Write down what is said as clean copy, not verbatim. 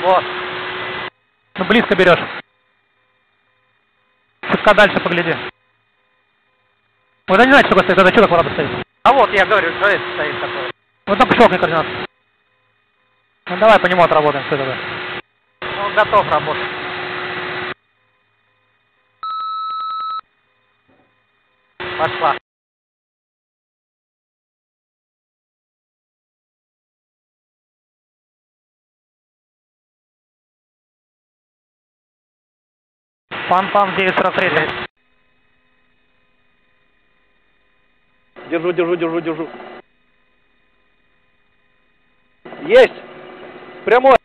Вот. Ну, близко берешь. Чутка дальше погляди. Вот я не знаю, что стоит, это что такое стоит? А вот, я говорю, что это стоит такое. Вот там щелкни координат. Ну, давай по нему отработаем, что это. Он готов работать. Пошла. Пам-пам, 943. Держу. Есть! Прямой!